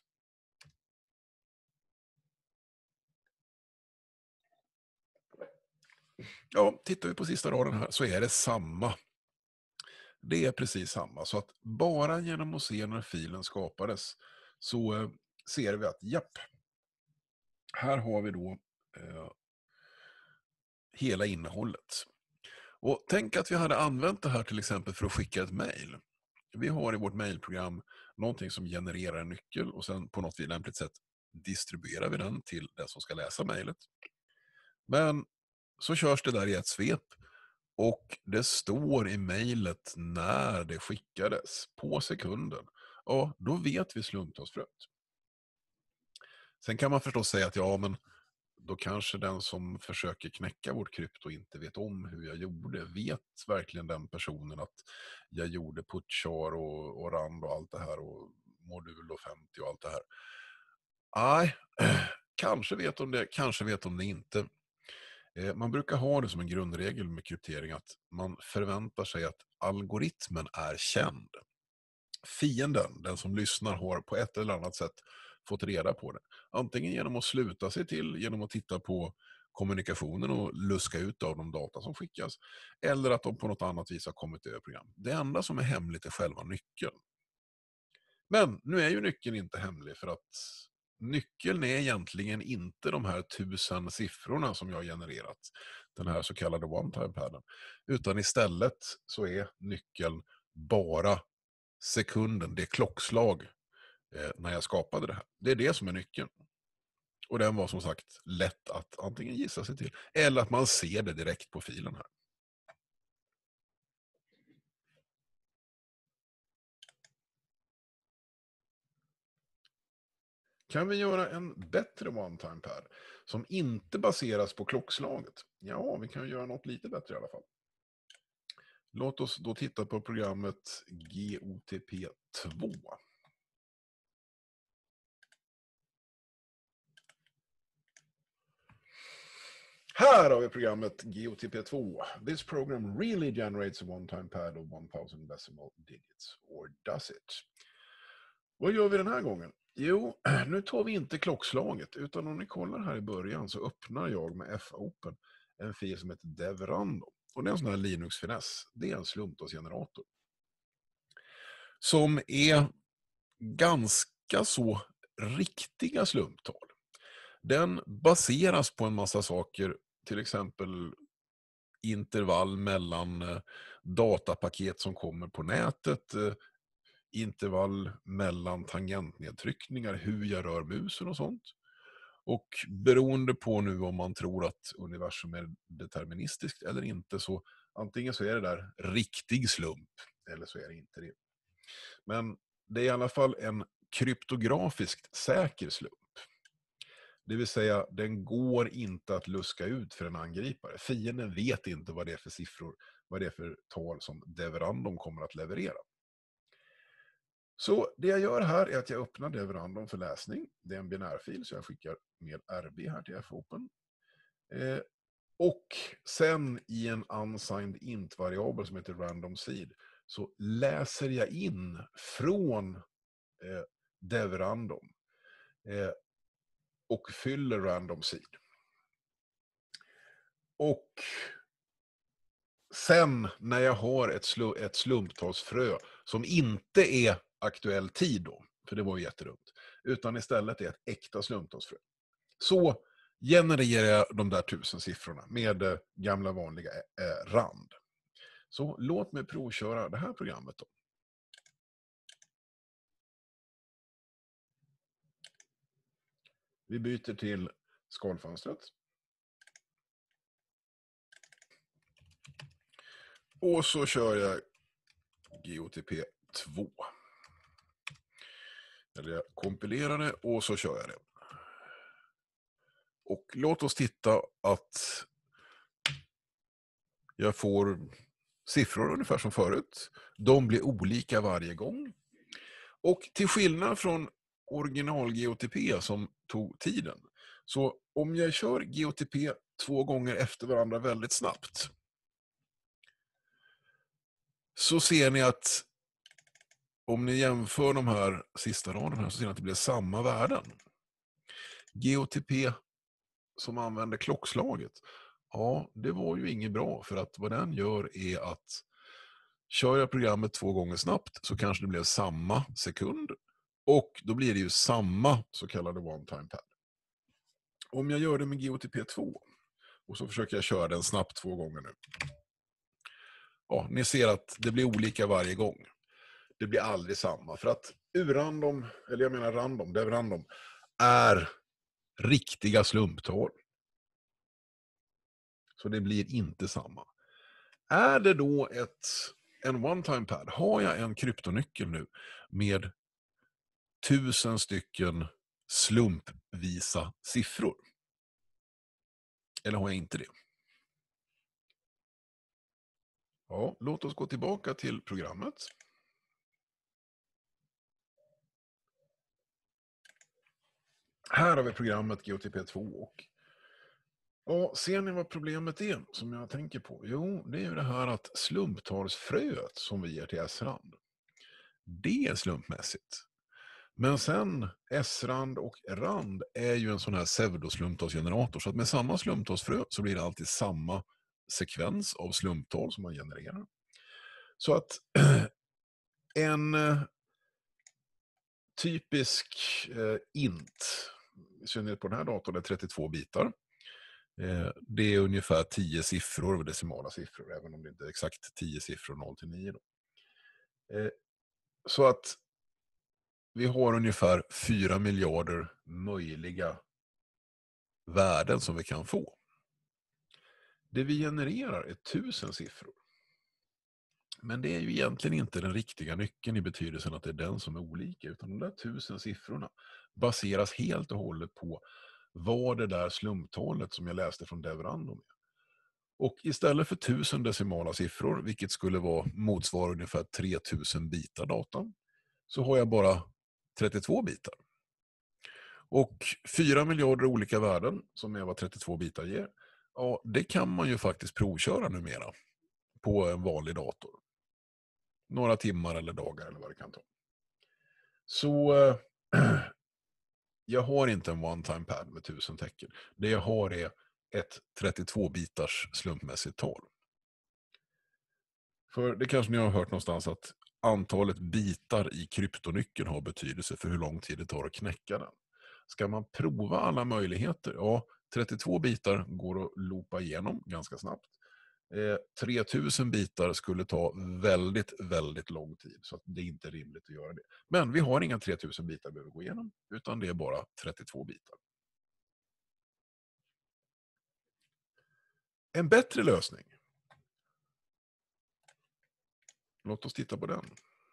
Ja, tittar vi på sista raden här så är det samma. Det är precis samma, så att bara genom att se när filen skapades så eh, ser vi att japp, här har vi då eh, hela innehållet. Och tänk att vi hade använt det här till exempel för att skicka ett mejl. Vi har i vårt mejlprogram någonting som genererar en nyckel och sen på något lämpligt sätt distribuerar vi den till den som ska läsa mejlet. Men så körs det där i ett svep och det står i mejlet när det skickades på sekunden. Ja, då vet vi slumptalsfröet. Sen kan man förstås säga att ja, men då kanske den som försöker knäcka vårt krypto inte vet om hur jag gjorde. Vet verkligen den personen att jag gjorde putchar och, och rand och allt det här och modul och femtio och allt det här? Nej, kanske vet om det, kanske vet om det inte. Man brukar ha det som en grundregel med kryptering att man förväntar sig att algoritmen är känd. Fienden, den som lyssnar, har på ett eller annat sätt fått reda på det. Antingen genom att sluta sig till, genom att titta på kommunikationen och luska ut av de data som skickas. Eller att de på något annat vis har kommit över program. Det enda som är hemligt är själva nyckeln. Men nu är ju nyckeln inte hemlig, för att nyckeln är egentligen inte de här tusen siffrorna som jag har genererat. Den här så kallade one-time-padden. Utan istället så är nyckeln bara sekunden, det klockslag eh, när jag skapade det här. Det är det som är nyckeln. Och den var som sagt lätt att antingen gissa sig till eller att man ser det direkt på filen här. Kan vi göra en bättre one-time pad som inte baseras på klockslaget? Ja, vi kan göra något lite bättre i alla fall. Låt oss då titta på programmet G O T P två. Här har vi programmet G O T P två. This program really generates a one-time pad of one thousand decimal digits. Or does it? Vad gör vi den här gången? Jo, nu tar vi inte klockslaget, utan om ni kollar här i början så öppnar jag med fopen en fil som heter devrandom. Och det är en sån här Linux-finess. Det är en slumptalsgenerator. Som är ganska så riktiga slumptal. Den baseras på en massa saker, till exempel intervall mellan datapaket som kommer på nätet, intervall mellan tangentnedtryckningar, hur jag rör musen och sånt. Och beroende på nu om man tror att universum är deterministiskt eller inte, så antingen så är det där riktig slump eller så är det inte det. Men det är i alla fall en kryptografiskt säker slump. Det vill säga, den går inte att luska ut för en angripare. Fienden vet inte vad det är för siffror, vad det är för tal som devrandom kommer att leverera. Så det jag gör här är att jag öppnar devrandom för läsning. Det är en binärfil, så jag skickar med R B här till fopen. Eh, och sen i en unsigned int-variabel som heter random seed så läser jag in från eh, devrandom eh, och fyller random seed. Och sen när jag har ett, slu, ett slumptalsfrö som inte är aktuell tid då, för det var ju jätterunt, utan istället är ett äkta slumptalsfrö, så genererar jag de där tusen siffrorna med eh, gamla vanliga eh, rand. Så låt mig provköra det här programmet då. Vi byter till skalfönstret. Och så kör jag G O T P två. Eller jag kompilerar det och så kör jag det. Och låt oss titta att jag får siffror ungefär som förut. De blir olika varje gång. Och till skillnad från original G O T P som tog tiden, så om jag kör G O T P två gånger efter varandra väldigt snabbt, så ser ni att om ni jämför de här sista raderna så ser ni att det blir samma värden. G O T P som använder klockslaget, ja, det var ju inget bra, för att vad den gör är att kör jag programmet två gånger snabbt så kanske det blev samma sekund, och då blir det ju samma så kallade one-time pad. Om jag gör det med G O T P två och så försöker jag köra den snabbt två gånger nu. Ja, ni ser att det blir olika varje gång. Det blir aldrig samma, för att urrandom, eller jag menar random, det random är riktiga slumptal. Så det blir inte samma. Är det då ett, en one-time pad, har jag en kryptonyckel nu med tusen stycken slumpvisa siffror? Eller har jag inte det? Ja, låt oss gå tillbaka till programmet. Här har vi programmet G O T P två och ja, ser ni vad problemet är som jag tänker på? Jo, det är ju det här att slumptalsfröet som vi ger till S-rand, det är slumpmässigt. Men sen S-rand och rand är ju en sån här pseudoslumptalsgenerator, så att med samma slumptalsfrö så blir det alltid samma sekvens av slumptal som man genererar. Så att en typisk eh, int, i synnerhet på den här datorn, är trettiotvå bitar. Eh, det är ungefär tio siffror och decimala siffror, även om det inte är exakt tio siffror, noll till nio. Då. Eh, så att vi har ungefär fyra miljarder möjliga värden som vi kan få. Det vi genererar är tusen siffror. Men det är ju egentligen inte den riktiga nyckeln i betydelsen att det är den som är olika, utan de där tusen siffrorna baseras helt och hållet på vad det där slumptalet som jag läste från Devrandom är. Och istället för tusen decimala siffror, vilket skulle vara motsvara ungefär tre tusen bitar data, så har jag bara trettiotvå bitar. Och fyra miljarder olika värden, som är vad trettiotvå bitar ger, ja, det kan man ju faktiskt provköra numera på en vanlig dator. Några timmar eller dagar eller vad det kan ta. Så äh, jag har inte en one-time pad med tusen tecken. Det jag har är ett trettiotvå bitars slumpmässigt tal. För det kanske ni har hört någonstans att antalet bitar i kryptonyckeln har betydelse för hur lång tid det tar att knäcka den. Ska man prova alla möjligheter? Ja, trettiotvå bitar går att loopa igenom ganska snabbt. Eh, tre tusen bitar skulle ta väldigt, väldigt lång tid, så att det är inte rimligt att göra det. Men vi har inga tre tusen bitar vi behöver gå igenom, utan det är bara trettiotvå bitar. En bättre lösning. Låt oss titta på den.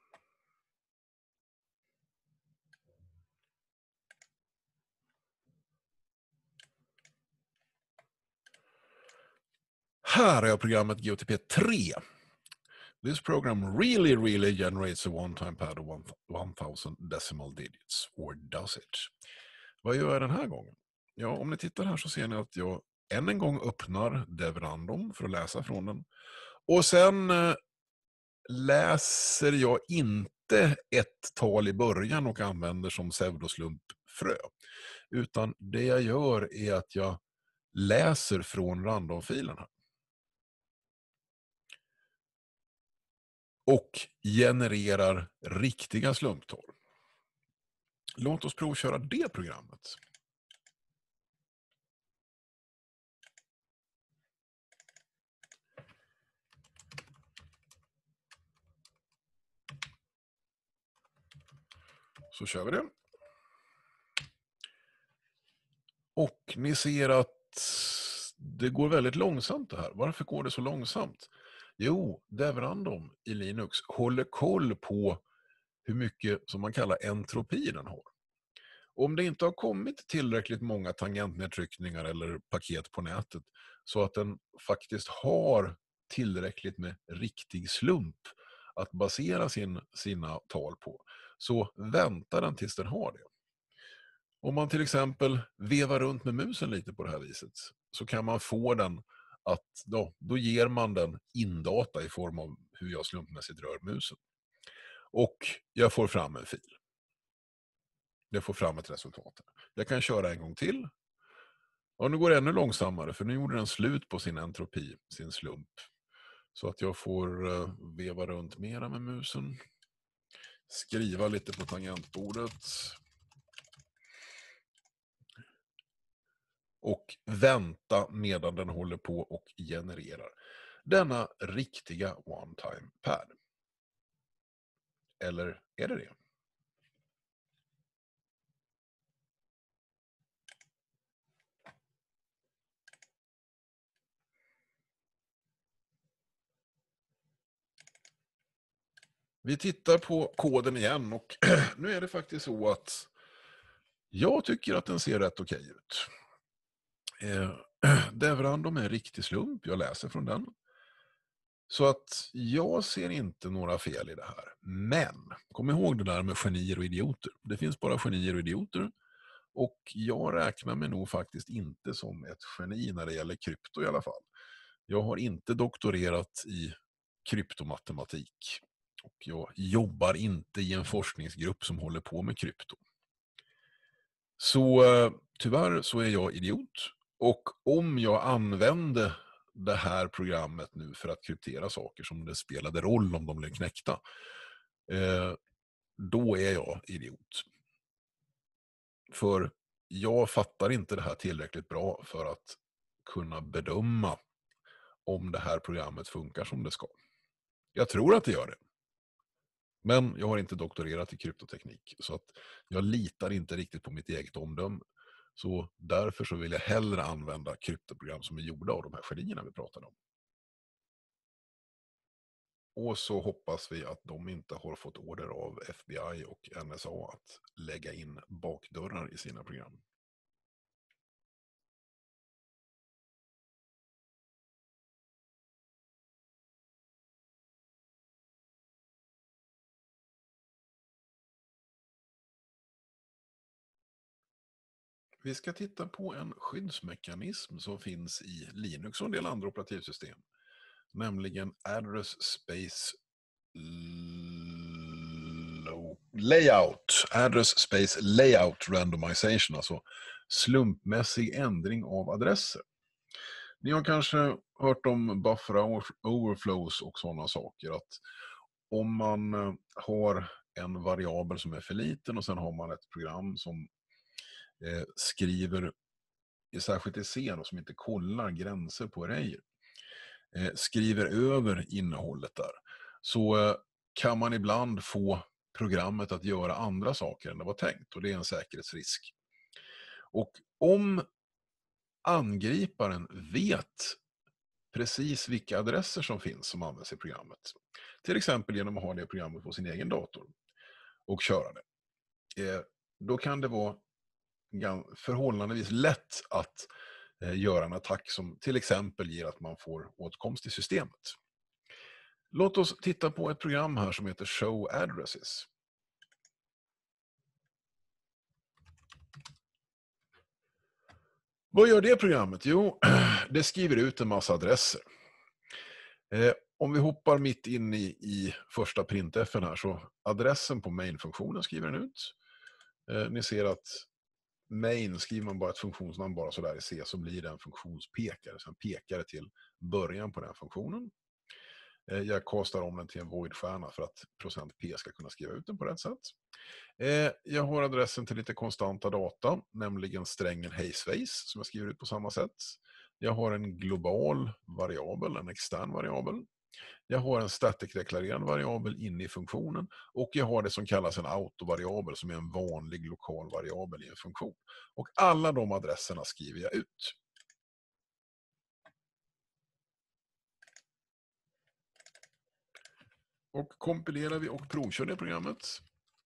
Här är programmet G O T P tre. This program really, really generates a one-time pad of one thousand decimal digits. Or does it? Vad gör jag den här gången? Ja, om ni tittar här så ser ni att jag än en gång öppnar Devrandom för att läsa från den. Och sen eh, läser jag inte ett tal i början och använder som pseudoslumpfrö. Utan det jag gör är att jag läser från randomfilen här. Och genererar riktiga slumptal. Låt oss provköra det programmet. Så kör vi det. Och ni ser att det går väldigt långsamt det här. Varför går det så långsamt? Jo, Devrandom i Linux håller koll på hur mycket som man kallar entropi den har. Om det inte har kommit tillräckligt många tangentnedtryckningar eller paket på nätet så att den faktiskt har tillräckligt med riktig slump att basera sin, sina tal på, så väntar den tills den har det. Om man till exempel vevar runt med musen lite på det här viset så kan man få den att, då, då ger man den indata i form av hur jag slumpmässigt rör musen. Och jag får fram en fil. Jag får fram ett resultat. Jag kan köra en gång till. Och nu går det ännu långsammare för nu gjorde den slut på sin entropi, sin slump. Så att jag får uh, veva runt mera med musen. Skriva lite på tangentbordet. Och vänta medan den håller på och genererar denna riktiga one-time pad. Eller är det det? Vi tittar på koden igen och nu är det faktiskt så att jag tycker att den ser rätt okej ut. Eh, Devrandom är en riktig slump, jag läser från den. Så att jag ser inte några fel i det här. Men kom ihåg det där med genier och idioter. Det finns bara genier och idioter. Och jag räknar mig nog faktiskt inte som ett geni när det gäller krypto i alla fall. Jag har inte doktorerat i kryptomatematik. Och jag jobbar inte i en forskningsgrupp som håller på med krypto. Så tyvärr så är jag idiot. Och om jag använde det här programmet nu för att kryptera saker som det spelade roll om de blev knäckta, eh, då är jag idiot. För jag fattar inte det här tillräckligt bra för att kunna bedöma om det här programmet funkar som det ska. Jag tror att det gör det. Men jag har inte doktorerat i kryptoteknik så att jag litar inte riktigt på mitt eget omdöme. Så därför så vill jag hellre använda kryptoprogram som är gjorda av de här genierna vi pratade om. Och så hoppas vi att de inte har fått order av F B I och N S A att lägga in bakdörrar i sina program. Vi ska titta på en skyddsmekanism som finns i Linux och en del andra operativsystem. Nämligen Address Space Layout. Address Space Layout Randomization, alltså slumpmässig ändring av adresser. Ni har kanske hört om buffer overflows och sådana saker. Att om man har en variabel som är för liten och sen har man ett program som eh, skriver, särskilt i C och som inte kollar gränser på arrayer, eh, skriver över innehållet där, så eh, kan man ibland få programmet att göra andra saker än det var tänkt, och det är en säkerhetsrisk. Och om angriparen vet precis vilka adresser som finns som används i programmet, till exempel genom att ha det programmet på sin egen dator och köra det, eh, då kan det vara förhållandevis lätt att eh, göra en attack som till exempel ger att man får åtkomst i systemet. Låt oss titta på ett program här som heter Show Addresses. Vad gör det programmet? Jo, det skriver ut en massa adresser. Eh, om vi hoppar mitt in i, i första printfen här, så adressen på main-funktionen skriver den ut. Eh, ni ser att main, skriver man bara ett funktionsnamn bara så där i C, så blir det en funktionspekare. Sen pekar det till början på den funktionen. Eh, jag kastar om den till en void-stjärna för att procent P ska kunna skriva ut den på rätt sätt. Eh, jag har adressen till lite konstanta data, nämligen strängen hejsvejs som jag skriver ut på samma sätt. Jag har en global variabel, en extern variabel. Jag har en static-deklarerad variabel inne i funktionen, och jag har det som kallas en autovariabel som är en vanlig lokal variabel i en funktion. Och alla de adresserna skriver jag ut. Och kompilerar vi och provkör det programmet.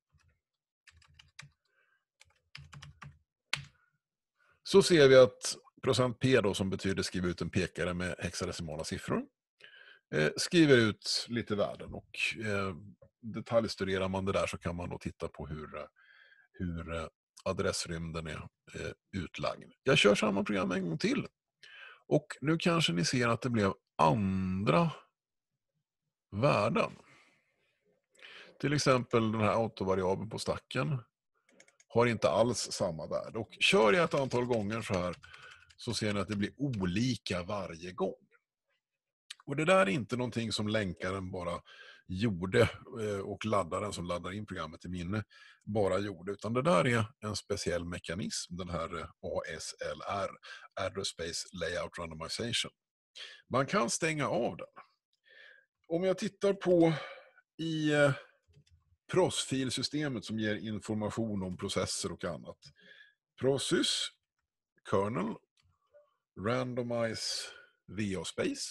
Så ser vi att procent P då, som betyder skriva ut en pekare med hexadesimala siffror, eh, skriver ut lite värden, och eh, detaljstuderar man det där så kan man då titta på hur, hur adressrymden är eh, utlagd. Jag kör samma program en gång till, och nu kanske ni ser att det blev andra värden. Till exempel den här autovariabeln på stacken har inte alls samma värde, och kör jag ett antal gånger så här så ser ni att det blir olika varje gång. Och det där är inte någonting som länkaren bara gjorde och laddaren som laddar in programmet i minne bara gjorde, utan det där är en speciell mekanism, den här A S L R, Address Space Layout Randomization. Man kan stänga av den. Om jag tittar på i P R O S-filsystemet som ger information om processer och annat. Process, kernel, randomize V O space.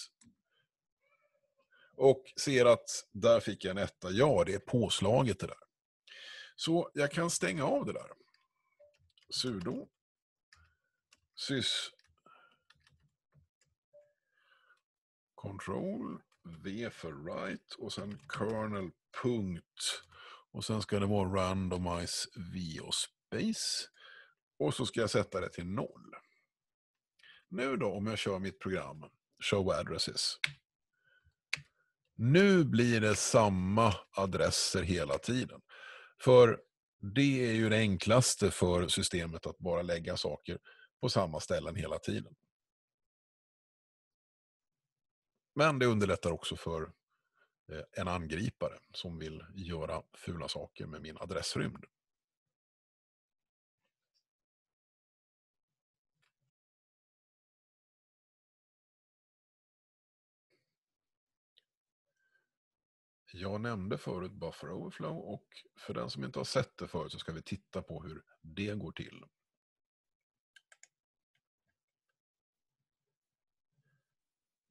Och ser att där fick jag en etta. Ja, det är påslaget det där. Så jag kan stänga av det där. Sudo sys control V för write och sen kernel punkt. Och sen ska det vara randomize V O space. Och så ska jag sätta det till noll. Nu då, om jag kör mitt program Show Addresses. Nu blir det samma adresser hela tiden. För det är ju det enklaste för systemet, att bara lägga saker på samma ställen hela tiden. Men det underlättar också för en angripare som vill göra fula saker med min adressrymd. Jag nämnde förut buffer overflow, och för den som inte har sett det förut så ska vi titta på hur det går till.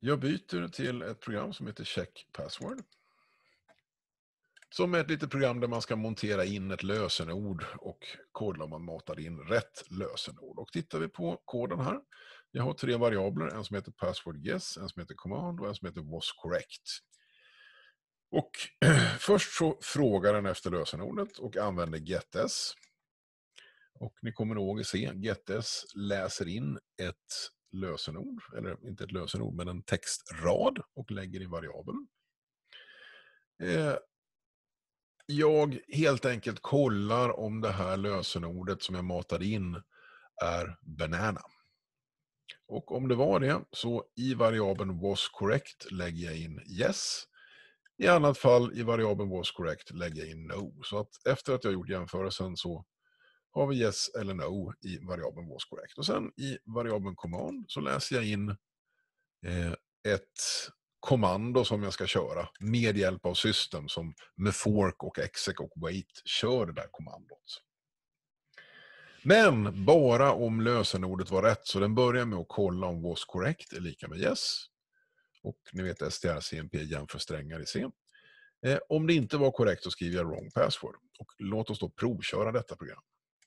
Jag byter till ett program som heter Check Password. Som är ett litet program där man ska montera in ett lösenord och kolla om man matar in rätt lösenord. Och tittar vi på koden här. Jag har tre variabler, en som heter password guess, en som heter command och en som heter was correct. Och först så frågar den efter lösenordet och använder getS. Och ni kommer ihåg att se, getS läser in ett lösenord, eller inte ett lösenord men en textrad och lägger i variabeln. Eh, jag helt enkelt kollar om det här lösenordet som jag matade in är banana. Och om det var det, så i variabeln was correct lägger jag in yes. I annat fall i variabeln was correct lägger jag in no. Så att efter att jag gjort jämförelsen så har vi yes eller no i variabeln was correct. Och sen i variabeln command så läser jag in eh, ett kommando som jag ska köra med hjälp av system som med fork och exec och wait kör det där kommandot. Men bara om lösenordet var rätt, så den börjar med att kolla om was correct är lika med yes. Och ni vet strcmp jämför strängar i C. Eh, om det inte var korrekt så skriver jag wrong password. Och låt oss då provköra detta program.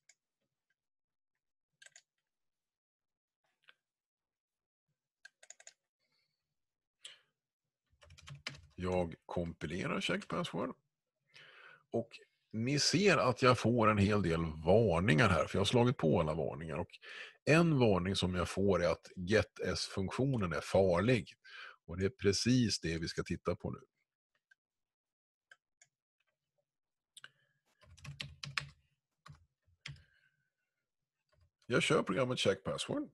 Jag kompilerar check password. Och ni ser att jag får en hel del varningar här, för jag har slagit på alla varningar. Och en varning som jag får är att getS-funktionen är farlig. Och det är precis det vi ska titta på nu. Jag kör programmet check password.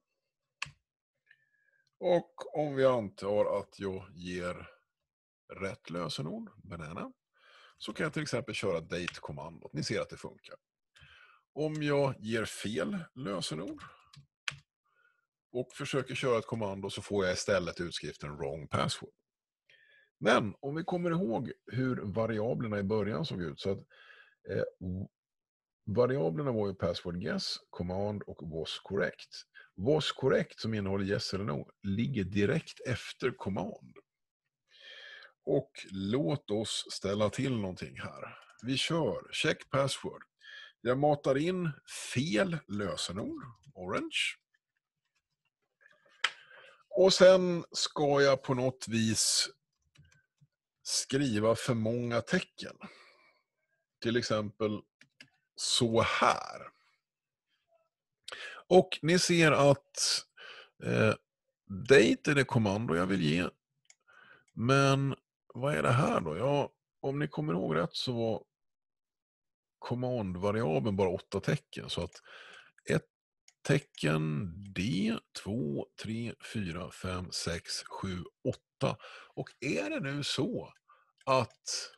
Och om vi antar att jag ger rätt lösenord, banana, så kan jag till exempel köra date-kommandot. Ni ser att det funkar. Om jag ger fel lösenord och försöker köra ett kommando så får jag istället utskriften wrong password. Men om vi kommer ihåg hur variablerna i början såg ut, så att eh, variablerna var ju password guess, command och was correct. Was correct, som innehåller yes eller no, ligger direkt efter command. Och låt oss ställa till någonting här. Vi kör check password. Jag matar in fel lösenord, orange. Och sen ska jag på något vis skriva för många tecken. Till exempel så här. Och ni ser att eh, date är det kommando jag vill ge. Men vad är det här då? Ja, om ni kommer ihåg rätt så var command-variabeln bara åtta tecken. Så att ett tecken D, två, tre, fyra, fem, sex, sju, åtta. Och är det nu så att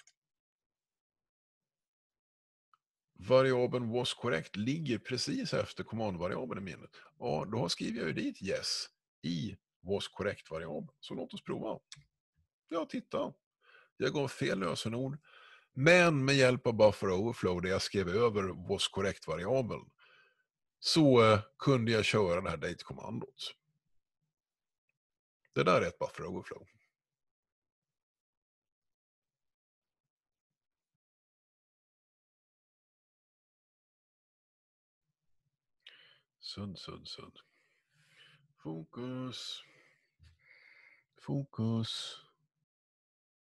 variabeln was correct ligger precis efter command-variabeln i minnet, ja, då skriver jag ju dit yes i was correct-variabeln. Så låt oss prova. Ja, titta. Jag gav fel lösenord, men med hjälp av buffer overflow där jag skrev över was correct-variabeln så eh, kunde jag köra det här date-kommandot. Det där är ett buffer overflow. Sudd, sudd, sudd. Fokus. Fokus.